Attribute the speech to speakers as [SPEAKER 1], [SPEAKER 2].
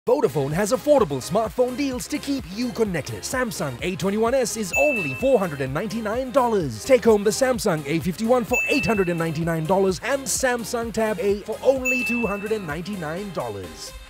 [SPEAKER 1] Vodafone has affordable smartphone deals to keep you connected. Samsung A21s is only $499. Take home the Samsung A51 for $899 and Samsung Tab A for only $299.